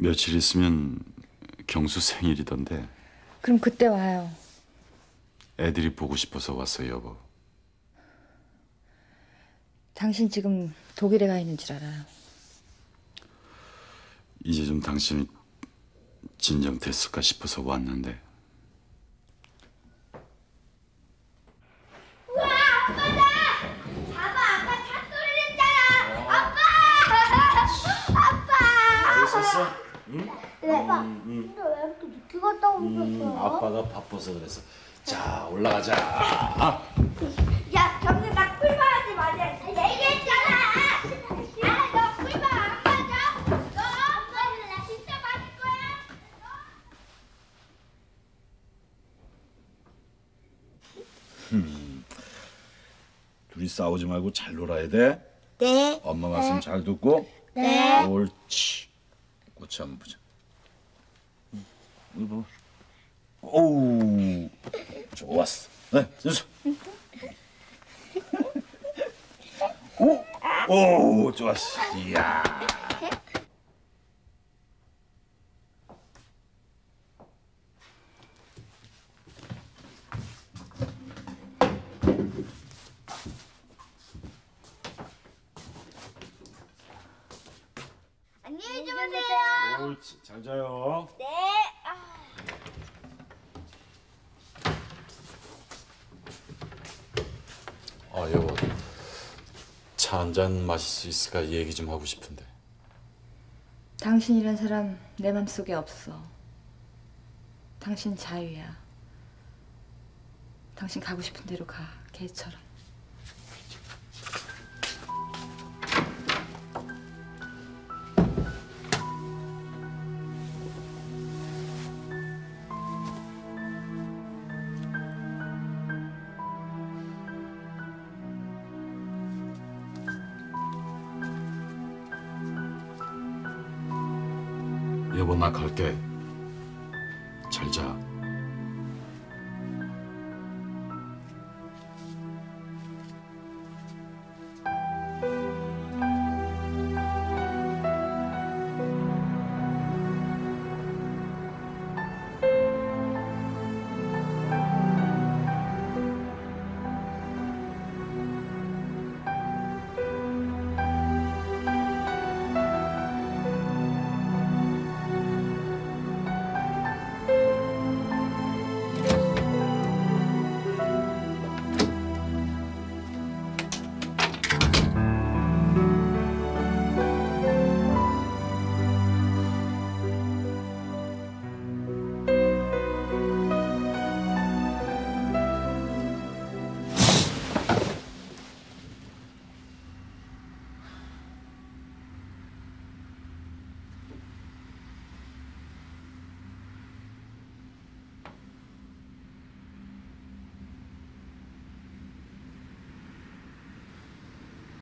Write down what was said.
며칠 있으면 경수 생일이던데. 그럼 그때 와요. 애들이 보고 싶어서 왔어요, 여보. 당신 지금 독일에 가 있는 줄 알아요. 이제 좀 당신이 진정됐을까 싶어서 왔는데. 우와, 아빠다! 봐봐, 아빠 찻소리 냈잖아! 아빠! 아빠! 있었어? 응? 아빠, 근데 왜 이렇게 늦게 갔다 오셨어요? 아빠가 바빠서 그랬어. 자, 올라가자. 야, 경수 나 꿀밤 하지 마자. 얘기했잖아! 아, 너 꿀밤 안 맞아? 너 엄마는 나 진짜 맞을 거야? 둘이 싸우지 말고 잘 놀아야 돼. 네. 엄마 말씀 잘 듣고. 네. 옳지. 꽃이 한번 보자. 이거 봐. 오우, 좋았어. 네, 준수. 오, 좋았어. 이야. 안녕히 주무세요. 옳지, 잘 자요. 네. 아, 여보. 차 한 잔 마실 수 있을까 얘기 좀 하고 싶은데. 당신이란 사람 내 맘속에 없어. 당신 자유야. 당신 가고 싶은 대로 가, 개처럼. 여보, 나 갈게. 잘 자.